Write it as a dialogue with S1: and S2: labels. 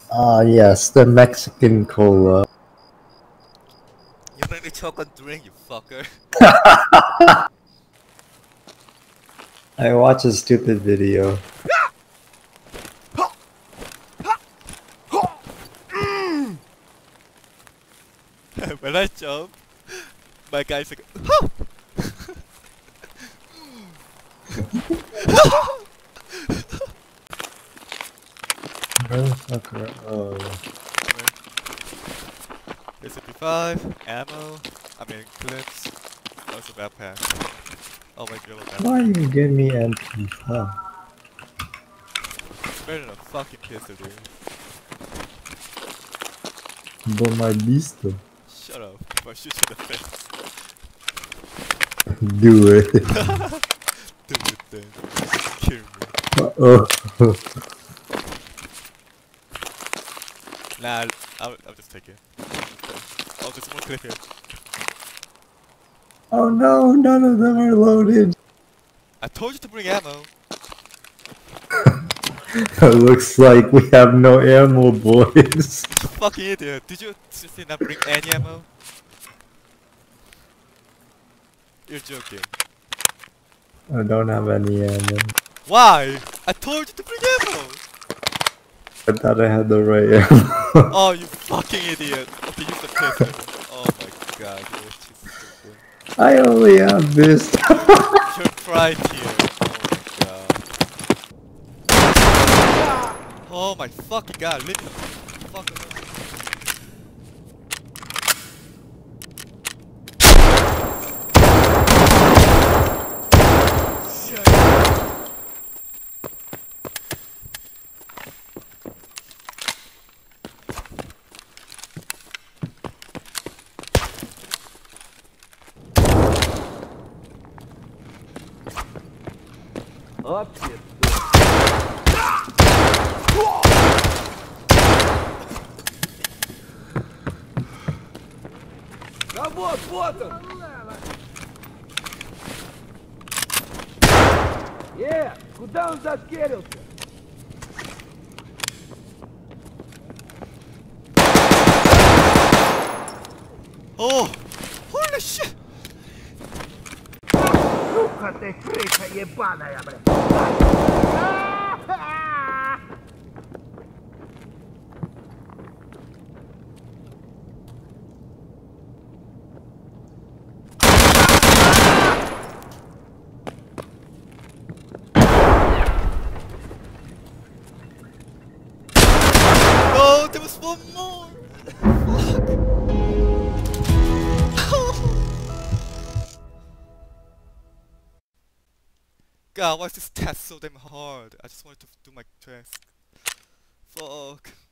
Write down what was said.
S1: Ah, yes, the Mexican cola.
S2: You made me choke on drink, you fucker.
S1: I watched a stupid video.
S2: When I jump, my guy's like,
S1: Motherfucker. Oh.
S2: Here's 55, ammo, clips, also backpack. Oh my god,
S1: Why
S2: backpack.
S1: you give me MP5?
S2: It's better than a fucking pistol, dude.
S1: But my beast.
S2: Shut up, if I shoot you in the face.
S1: Do it.
S2: Do it then. Kill me.
S1: Uh-oh.
S2: Nah, I'll just take it. Oh, there's one clip here.
S1: Oh no, none of them are loaded.
S2: I told you to bring ammo.
S1: It looks like we have no ammo, boys.
S2: You fucking idiot. Did you seriously not bring any ammo? You're joking.
S1: I don't have any ammo.
S2: Why? I told you to bring ammo!
S1: I thought I had the right ammo.
S2: Oh, you fucking idiot. Okay, use the pistol. Oh my god, you're just stupid.
S1: I only have this.
S2: You're right here. Oh my fucking god, leave me the fuck alone.
S3: Вообще. Да вот он! Куда он заскерился?
S2: Oh! Holy shit!
S3: Сука ты, крыса ебаная, блядь!
S2: No, there was one more! God, why is this test so damn hard? I just wanted to do my task. Fuck.